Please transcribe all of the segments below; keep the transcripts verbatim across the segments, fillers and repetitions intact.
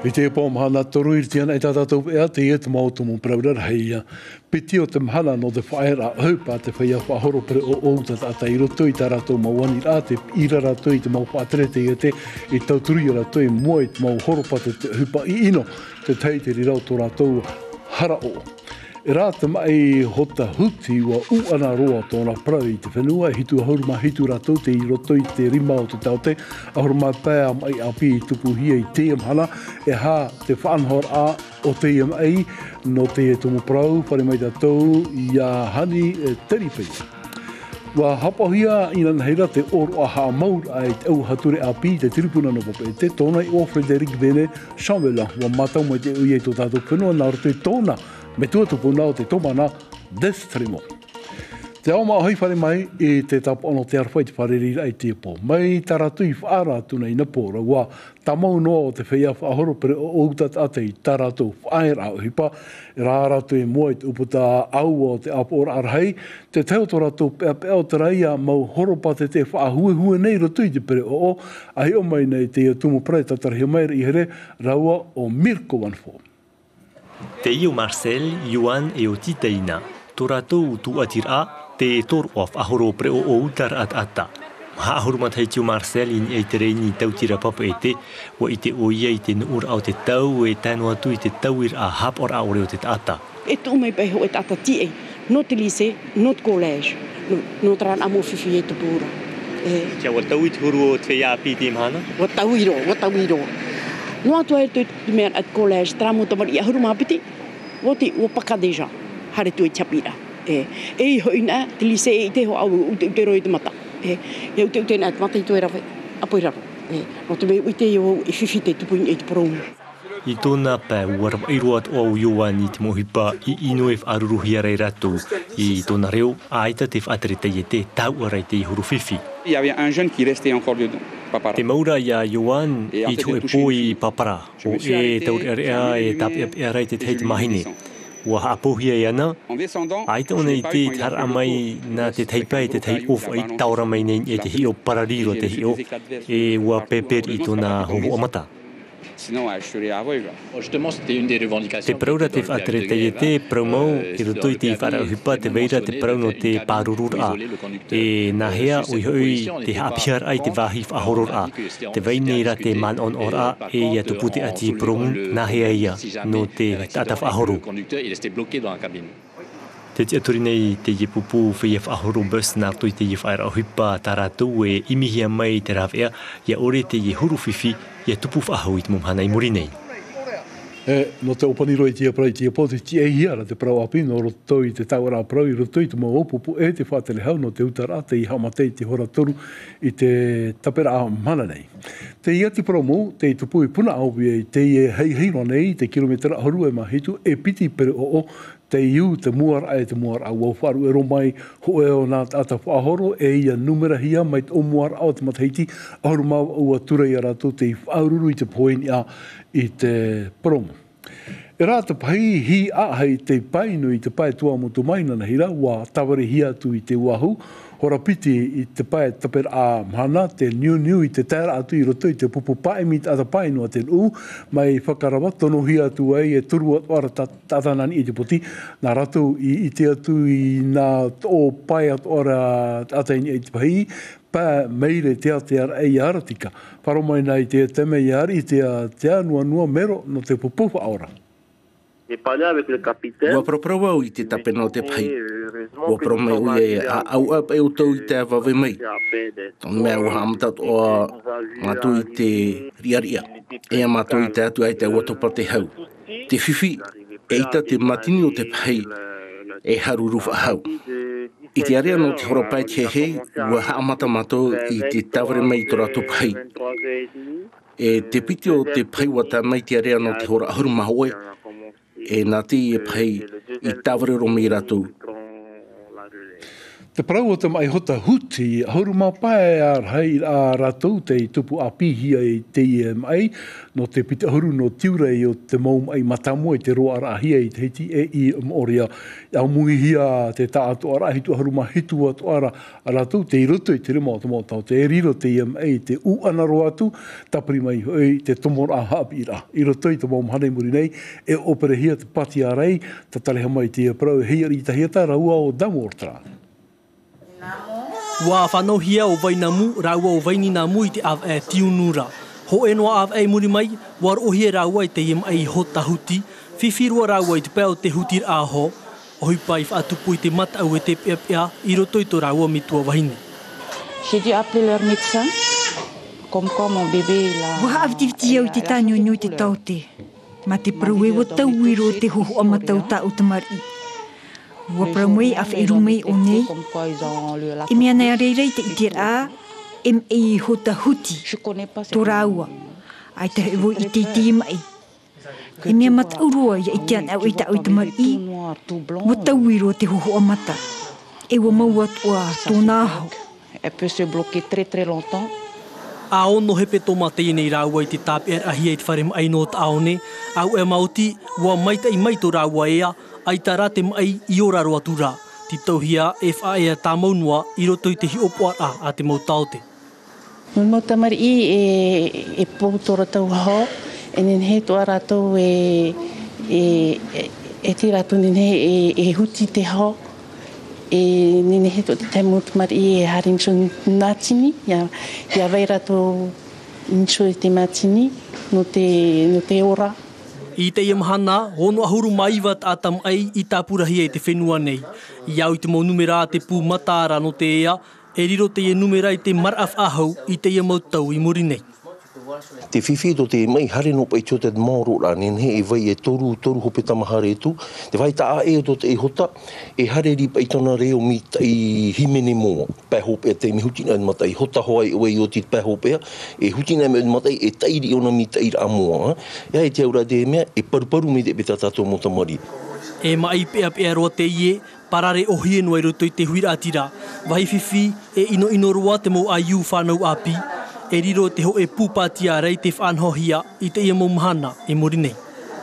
I te pō mahana toru i tiana i tātātou ea te e te mautu mō praura rei. Piti o te mahana no te whaera haupa te whaia whahoro pere o o ta tata i roto i tā rātou mauani rā te ira rātou i te mau whaatere te i te i tauturi rātou i mua i te mau horopa te hupa i ino te teiteri rau tō rātou hara o. E rā te mai hota huti wa u ana roa tōna prau i te whenua, hitu ahuruma hitu rātou te i roto i te rima o te taute, ahuruma pēa mai api i tupu hia i te amhana, e hā te whaanhor a o te mai no te e tumu prau, whare mai tātou i a hani e teripei. Wa hapahia ina heira te oro a maur ai te au hature api te tiripuna no pape te tōna i o Frederic Bene Chamela, wa matau mai te ui e tō tātou whenua, nā roto i tōna me tua tupu nao te tomana destrimo. Te ao maa hoi whare mai e te tapa ono te arwhai te whare rira i te po. Mai taratu i whaara tuna i napora wa tamau noa o te whaia whahoro pere o outat ate i taratu whaera au hipa. Rā ratu e mua i te uputa au o te apora arhei. Te teo to ratu pea pea o te reia mau horopa te te whaahue hue nei ratu i te pere o o. Ahi o mai nei te tumu prei tatarahia mai i here raua o Mirko Wanfo. Te iu Marcel, Ioan e o titeina. Tō rātou tu atira te tor of ahoro pre o o utar at ata. Maha ahurumat hei tiu Marcel in e te reini tautira papa e te, wa i te oia i te nuur au te tau e tanu atu i te tauir a hap or aure o te ata. E tu mai pai ho e tata tie, no te lise, no te college, no, no tran amo fifi e te pura. Kia wa tau i te huru o te ia api te imhana? Wa tau iro, wa tau iro. No atua e te mea at college, tramo tamari a huruma apiti, o te o paka deja, hare tu e chapira. E i hoina, te lise e te ho au u te roi te mata. E e u te utena at mata i tu e rawe, apo i rawe. E no te me uite i o e whiwhi te tupu i te promu. I tōna pē uarama i roat o au Ioan i te mohipa i ino e whaaruruhia rei ratu i tōna reo aita te whaatere te i te tau arai te i huru whiwhi. Il y avait un jeune qui restait encore dedans. Te maura ia Ioan i tu e pōi papara o e tauri area e tapi api arai te tei te mahine. Ua haapohia i ana, aita ona i te tar amai nā te teipai te tei ofu ai taura mai nei e te hio parariro te hio e ua peper i tōna hoho amata. Sinon, je serais aveugle. Justement, c'était une des revendications. Te praura te whaatere te i te praumau i roto i te whaarahipa te veira te prauno te pārurur a. E nā hea ui hoi te haapiar ai te wahi whahoror a. Te veine ra te man on or a e ia tupute ati praumu nā hea ia no te tata whahoro. Te te aturi nei te i pupu whia whahoro bus nā toi te i whaarahipa tā rātou e imihia mai te rawea ia ore te i huru whiwhi ia tupu whahau i te mumhana i muri nei. E, no te opaniro i tia prau i tia poti tia i hiara te prau api no roto i te tauara prau i roto i te mau opupu e te whaatele hau no te utara te i hamatei te hora toru i te tapera a mana nei. Te ia te prau mou, te i tupu i puna aupi e te i hei heiro nei te kilometera horu e mahitu e piti pere o o te iu te muar ai te muar au au wharu e romai ho e o nā tata whahoro e ia numera hia mai te o muar au te matahiti auru mau au atura i arato te i whaururu i te poeni a i te promo. E rā te pahi hi ahai te painu i te pae tua mo tu mainana hira wa tawari hia tu i te uahu hora piti i te pae taper a mhana te niu niu i te tēra atu i roto i te pupu pae mit ata painu a te u mai whakarawa tono hia tu ai e turu atuara tatanani i te poti nā ratu i, i te atu i nā o pae atuara ataini i te pahi pā meire te atear ei aratika. Paromai nei te teme i ari i te te anua nua mero no te pupupa aora. Ua proprova i te tapena o te pai. Ua promai ui e a au ap e utau i te awawe mai. Tōn mea ua hamatat o matu i te riaria. E a matu i te atu ai te watopa te hau. Te whiwhi e ita te matini o te pai e harurufa hau. I te area no te horapai te hei, ua haamata mato i te taware mai to rato pai. E te piti o te pai wata mai te area no te hora ahuru mahoe, e nā te e pai i taware romi rato. Te parau o te mai hota huti, hauru mā pae ar hei a rātou te tupu a pihia i te i mai, no te pita huru no tiurei o te maum ai matamoe te roa ara ahia i te hiti e i moria. Au mui hia te tātu ara hitu hauru mā hitu atu ara a rātou te i roto i te rima o te mōtau, te e riro te i mai, te u ana roa atu, tapri mai hoi te tomora a haapi ira. I roto i te maum hanei muri nei, e opere hia te pati a rei, ta taleha mai te parau hei ari ta hiata raua o Damortra. Wa whanau hia o Vainamu, raua o Vaininamu i te av e tiunura. Ho e noa av e muri mai, war o hia raua i te iam ai hota huti, whiwhirua raua i te pēo te hutir aho, o hui pai whaatupu i te mata au e te pia pia, i roto i to raua mitua wahine. J'ai dû appeler leur médecin, comme quoi mon bébé là... Wa avtiviti au te tānio nui te taute, ma te paru e wa tau iro te hoho a matau ta o te mari. Wa pramui a whairumei o nei, e mea nei reirei te itir a, em e hota huti, tō rāua, ai te hewo i te iti mai. E mea mataurua ia i kian au i ta au i te mari, wa tauiro te hoho a mata, e wa maua tua tō nāho. Elle peut se bloquer très très longtemps. A ono hepe tō mate i nei rāua i te tāpi ar ahia i te wharem ai no ta aone, au e mauti, wa maita i mai tō rāua ea, ai tā rā te mai i ora roa tūrā. Ti tauhia e whae a tā maunua i roto i te hi opo a a te mau taote. Mun mau tamari i e, e pōtora tau ho, e nen he tō rātou e, e, e, e ti rātou nen he e, e huti te ho, e nen he tō te taimu tamari i e harinso nātini, ia, ia vai rātou inso i te mātini, no te, no te ora. I te iamahana, hono ahuru maiwa tātam ai i tā purahia i te whenua nei. I au i te mau numera te pū mataara no te ea, e riro te e numera i te maraf ahau i te ia mautau i muri nei. Te whiwhi do te mai hare no pai tō te mauro rā nen he e vai e toru, toru hope tamahare tu. Te vai ta a e do te e hota, e hare ri pai tona reo mi i himene mō. Pai hope te mi hutina ni matai, hota hoa i oi o te pai hope, e hutina me matai e tairi ona mi tairi a moa. Ia e te aura te mea, e paruparu me te peta tātou mo tamari. E mai pea pea roa te ie, parare o hie no i roto i te huira atira. Vai whiwhi e ino ino roa te mo aiu whanau api, e riro te ho e pūpāti a rei te whanhohia i te ia maumahana e mori nei.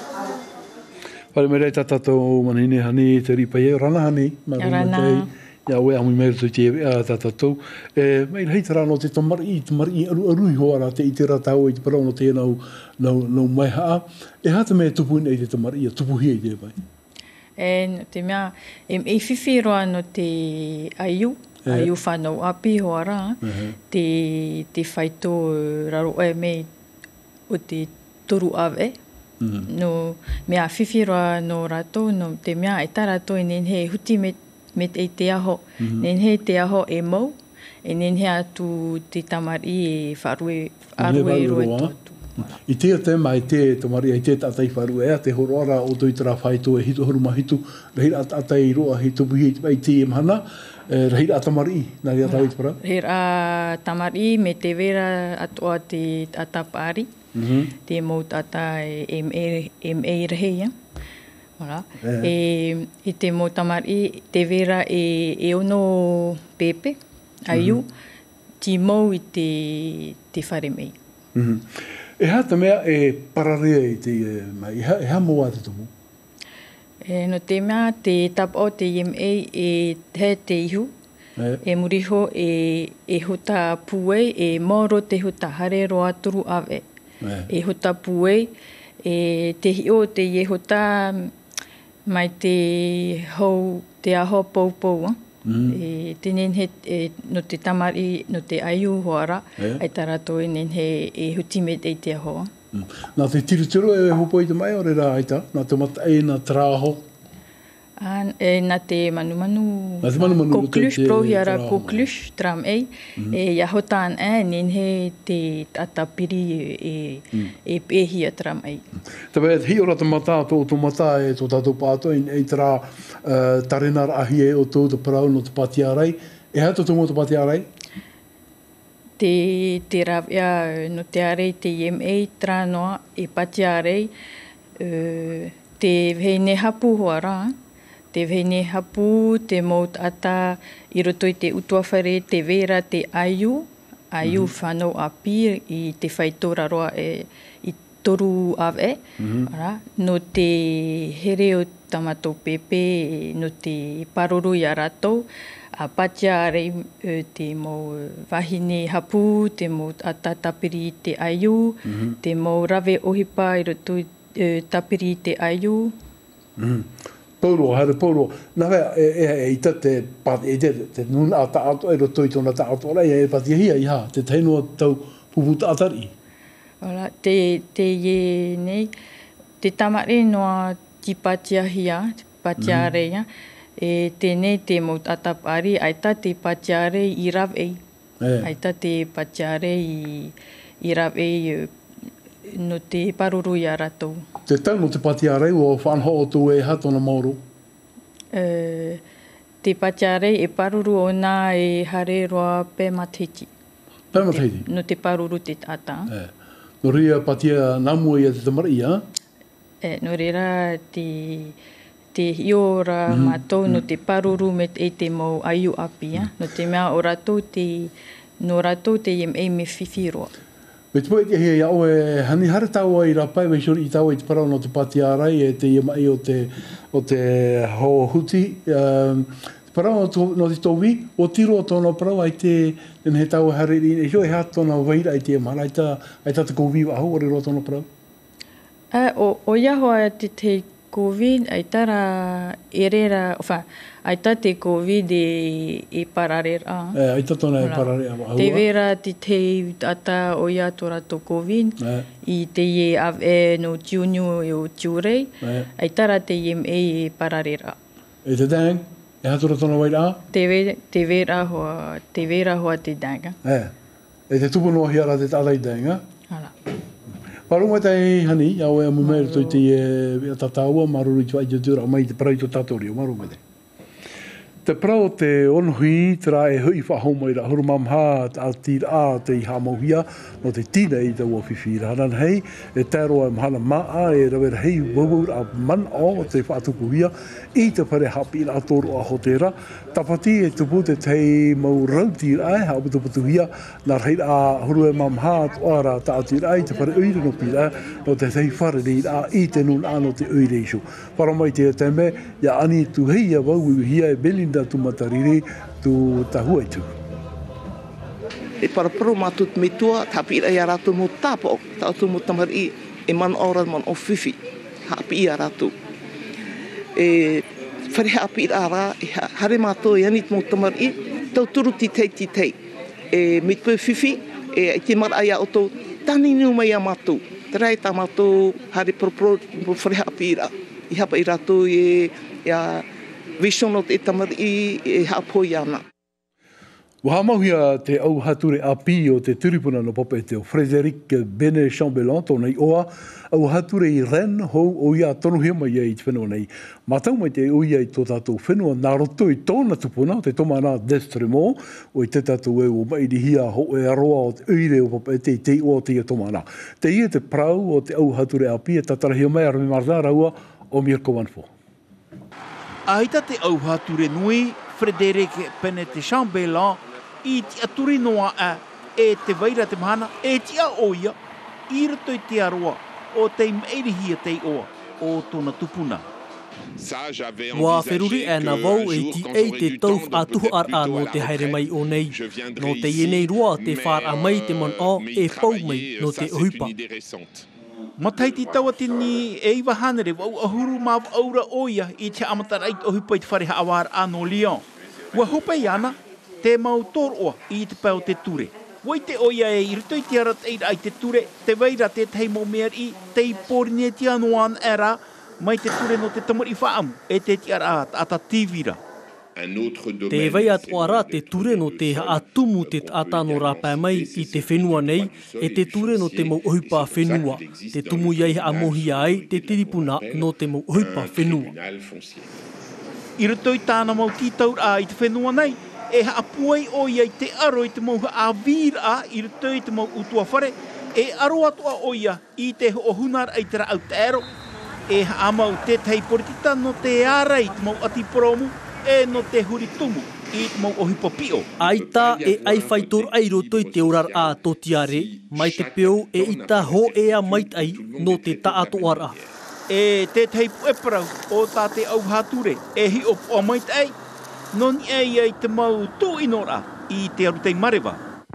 Whare me rei tātou manine hani te ripa e, rana hani. Rana. Ia ue amu mei rato te e tātou. E, mei rei tara no te tamari i, tamari i aru arui hoara te i te ratau i te parau no te nau, nau, nau mai haa. E hata mea tupu nei te tamari i, tupu hia i te pai. E te mea, e, e whiwhi roa no te aiu, aiu whanau api hoara, te, te whaito raro e mei o te toru ave. No, mea whiwhi roa no rato, no te mea e tā rato e nen he huti me, me te, te aho, nen he te aho e mau, e nen he atu te tamari e wharue, arue roe tōtu. I te te mai te tamari ai te tatai wharu ea, te horoara o tui tara whaito e hitu horu mahitu, rehira atai roa hitu buhi ai te imhana, rehira atamari, nari atau i te para? Rehira tamari me te vera atoa te atapari, te maut ata e me reheia. Ora. E, e te mo tamari, te vera e, e ono pepe, aiu, ti mau i te, te whare mei. E hata mea e pararea i te e, mai, e ha moa te tumu? E, no te mea, te tapa o te I M A e he te ihu, e, e muriho e, e huta puei, e moro te huta hare roa turu ave. E, e huta puei, e te hio te ie huta mai te hou, te aho pou pou, Mm. E tenen he, e, no te tamari, no te aiu hoara, yeah. Ai tarato e nen he e huti te te ahoa. Mm. Nā te tiruturu e hopo i te mai o re rā aita, nā te mata e nā traho. An, e, nā te manu manu, nā te manu manu koklus, prohiara koklus, tram ei, mm-hmm. E yahotan e, nen he te atapiri e, mm. e pehia tram ei. Tawe, hi ora te mata, tō tō mata e tō tātou pāto, e tara uh, tarenar ahi e o tō te parau no te patiarai. E hata tō mō te patiarai? Te, te rawea no te arei te I M A tra noa e patiarai, uh, te hei ne hapu hoara, te vene hapu, te maut ata i roto i te utua whare, te vera, te aiu, aiu mm-hmm. whanau api i te whaitora roa e, i toru awe. Mm-hmm. No te here o tamatou pepe, no te paruru i a ratou, a patia rei te mau wahine hapu, te mau ata tapiri te aiu, mm-hmm. te mau rave ohipa i roto i tapiri te aiu. Mm. Paulo, haere paulo. Nā wea, e, e, e ita te pati, e te, te nuna ata ato, e roto i tōna ta ato, rei, e pati hia i ha, te teinoa tau puputa atari. Ola, te, te ye nei, te tamare noa ki patia hia, patia mm. reia, e tēnei te maut atapari, aita te patia rei i rawei. E. Aita te patia rei i, i rawei no te paruru i a ratou. Te tau no te patia rei o whanho o tō e hatona mauro? Uh, te patia rei e paruru o nā e hare roa pēmatiti. Pēmatiti? No te paruru te tata. E. No ria patia namu i a te tamari, ha? E, no reira te, te hiora mm-hmm. mātou no te paruru me te, te mau aiu api, ha? No te mea o ratou te, no ratou te iem e me whiwhi roa. Me te poe te hea iau e hani hare tau ai rapai, wei shori i tau ai te parau no te pati arai e te iamai o te, o te ho huti. Um, te parau no, to, no te towi, o tiro o tōna parau ai te, tēne he tau hare rin, e hio e hea tōna waira ai te iamai, ai ta, ai ta te koviwa ahu ori ro tōna parau? Uh, o, o iahoa te te COVID, ai tara erera, ofa, ai ta te COVID e, e pararera. E, ai ta tōna e pararera. Te vera te te ata o ia tō rato COVID, e. I te ie ave no tiunyu e o tiurei, e. Ai tara te iem e e pararera. E te dang? E hatura tōna waira? Te, ve, te vera hoa, te vera hoa te danga. E, e te tupu noa hiara te tālai danga? Hala. Parunga tei hani, au e amu mea toi te e tataua, maruru i tua i te tura, mai te parau i tō tātori, o marunga te. Te parau te onuhi, te rā e hui whahoma i ra huru mamha, te altira a te i hamauhia, no te tina i tau o whiwhira. Hanan hei, e tēroa e mahana maa, e rawera hei wawur a man o te whaatukuhia, i te pare hapi i atoru a hotera. Tapati e tupu te tei mau rautira ai, hau tuputuhia, nā rei a huru e mamha, tuara ta atira ai, te pare uire no pira, no te tei whare rei a i te nun ano te uire isu. Paramai te te me, ia ani tu hei a wau hia e Belinda tu matariri tu tahua i tu. E paraparu mātut me tua, tāpira i a rātou mō tāpo, tātou mō tamari e man ora man o whiwhi, hapi i a rātou. E whare hapi i a rā, e hare mātou e anit mō tamari, tau turu ti tei ti tei. E me tue whiwhi, e te mara ai a oto, tani niu mai a mātou. Te rai tā mātou hare paraparu mō whare hapi i rā. I hapa i rātou e, e a vision o te tamari e hapoi ana. Waha mahuia te au hature api o te turipuna no papa e te o Frédéric Bene Chambellan tōna i oa, au hature i ren hou o ia tonu hia mai i te whenua nei. Matau mai te uia i tō tātou whenua, nā roto i tōna tupuna, te tomana Destremont, o i te tātou e o mairi hia ho e aroa o te uire o papa e te i te o te ia tomana. Te ia te prau o te au hature api e tatarahia mai arami marzara ua o Mirko Wanfo. Aita te au hature nui, Frédéric Bene Chambellan, i te aturi noa a e te waira te mahana, e te a oia, i rato i te aroa, o te meirihia te oa, o tōna tupuna. Wa wheruri e na wau e ti ei te tau atuhu ar a no te haere mai o nei. No te ienei roa te whāra mai te man o e pau mai no te uhipa. Matai ti taua tini e iwa hanere wau ahuru mawa aura oia i te amatarai o hipa i te whareha awar ano Lyon. Wa hupa i ana, te mau tōroa i te pau te ture. Wai te oia e i rito i te arat eira ai te ture, te waira te tei mo mea i te i porine te anuan era, mai te ture no te tamari whaamu e te te ara ata tīvira. Te wai atu ara te ture no te atumu te atano rāpai mai i te whenua nei, e te ture no te mau ohipa whenua. Te tumu iai a mohi ai, te tiripuna no te mau ohipa whenua. I rito i tāna mau tītaur a i te whenua nei, e haapuai o iai te aro i te mau a vira i rito i te mau utua whare, e aro atua o ia i te ho hunar ai te rau te ero, e amau te tei poritita no te ara i mau ati promu e no te huritumu i mau ohipopio. Aita e ai whaitor ai roto i te orar a totiare, mai te peo e ita ho e a mait ai no te taato ara. E te tei pueparau o tā te au hature e hi op o mait ai, non ei ai te mau tū inora i te arutei marewa.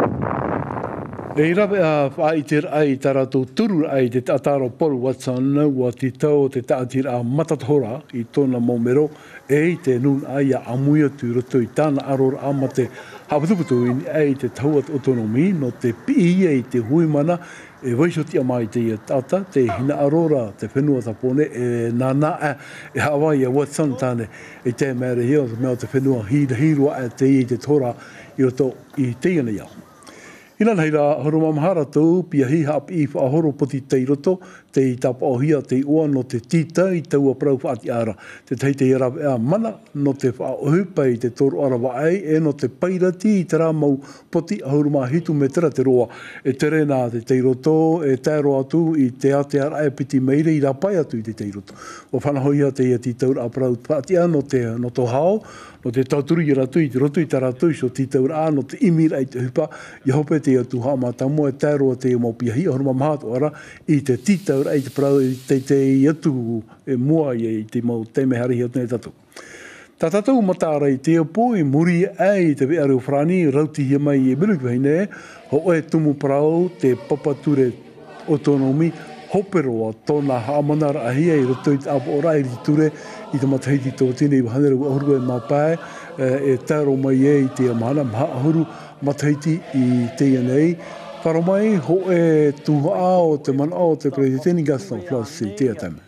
E rawe a whaiter ai tarato turu ai te tataro poru watsana wa te tau te taatir a matatohora i tōna momero e i te nun ai a amuia tu roto i tāna arora ama te hapatuputu i ai te tauat autonomi no te pi e i te huimana e waishotia mai te ia tata, te hina arora, te whenua tapone, e nana e, e Hawaii a watsana tāne e te mere hia, mea te whenua hira hirua e te i te tora i roto i te iana iau. Ina nei rā, horo mamahara tau, pia hi hap i whaahoro poti tei roto, te i tapa o hia te ua no te tita i taua prau whaati ara. Te tei te irawe a mana, no te whaohupa i te toro arawa ai, e no te pairati i te rā mau poti ahuru mā hitu me tera te roa. E tere nā te tei roto, e tēro atu i te ateara e piti meire i rā pai atu i te tei roto. O whanahoia te ia ti taura a prau whaati a no te no to hao, no te tauturu i ratu i te roto i te ratu i so ti taura a no te imira i te hupa, i hope te atu hama tamo e tēroa te mau pia hi, ahuru mamahato ara, i te ti taura i te prau i te te atu e mua i te mau te mehari hi atu nei tatu. Tā tātou matara i te opo i muri ai te vea reo whrani, rauti hi mai e miru ki wahine, ho e tumu prau te papature autonomi, hoperoa tōna haamanara ahia i roto i te apo ora i ture i te mataiti tō tine i wahanera u ahuru e mapae e tāro mai e i te amahana maha ahuru mataiti i te ianei. Wharo mai ho e tuha o te mana o te presidenti Gaston Flos i te atame.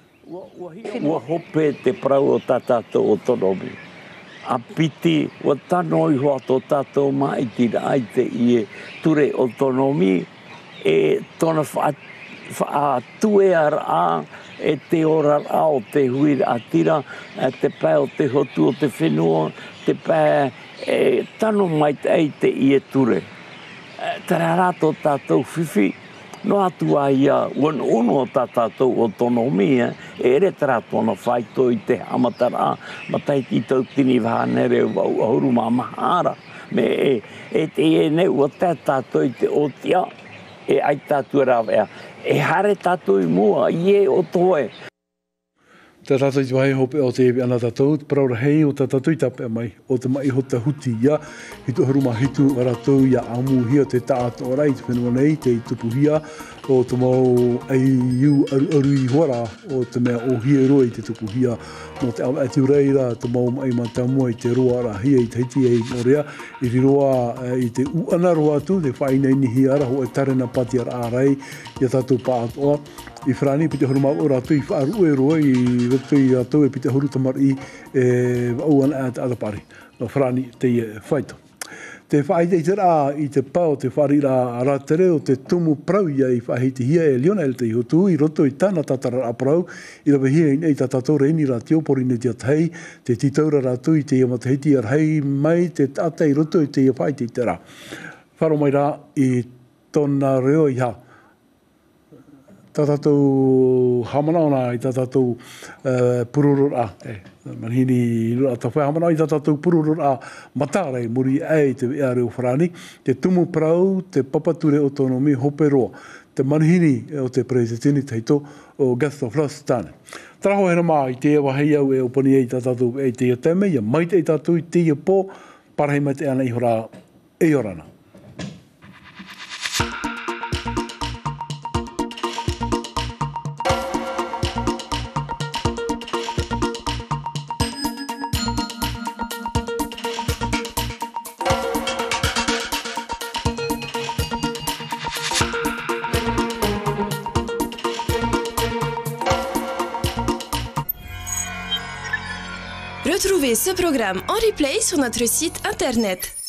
Ua hope te prau o tātātou autonomi. A piti, ua tano i hoa tō tātou ma i tira ai te i e ture autonomi e tōna whaat wha tue ar a e te ora a o te hui a tira, e te pē o te hotu o te whenua, te pē e tano mai te ei te i e ture. Te rarato tātou whiwhi, no atu a ia, wan uno o tātou autonomi, e ere te rato na whaito i te amatara, mataiti tau tini whanere wau ahuru mā mahara, me e, e te e ne ua te tātou i te otia, e ai tātou rawea. E hare tātou i mua, i e o toe. Te tātou i wahe hope o te ewe ana tātou, praura hei o te tātou i tape mai, o te mai hota huti ia, hitu haruma hitu aratou ia amu hia te tātou ora i te whenua nei, te i tupu hia, o te mau ei iu aru aru i hora, o te mea o hia roa i te tupu hia, no te awa ati ureira, te mau mai mata mua i te roa ara hia i te hiti e i orea, i ri roa i te uana roa atu, te whaina ini hia ara, ho e tarena pati ar ārei, i a tātou pātoa, i whrani pite horu mau ora atu i whaaru e roa i roto i atou e pite horu tamar i e auana e te atapari. No whrani te i whaito. Te whaite i te rā i te pao te whari rā rātere o te tumu prau ia i whahiti hia e Leona el te ihotu i roto i tāna tatara a prau i rawe hia i nei tātou reini rā te opori ne te atahei te titaura rātu i te iamatahiti ar hei mai te tata i roto i te ia whaite i te rā. Wharo mai rā i tōna reo i ha. Tā tātou hamanaona i tā tātou uh, pururura. E, manhini rua tā whai hamanaona i tā tātou pururura matare muri ai te ea reo wharani. Te tumu prau, te papature autonomi hope roa. Te manhini o te presidenti teito o Gaston Flos tāne. Taraho hera mā i te ewa hei au e opani e i tā tātou e te atame, ia maite i tātou i te ia pō, parahei mai te ana i hora e orana. Retrouvez ce programme en replay sur notre site internet.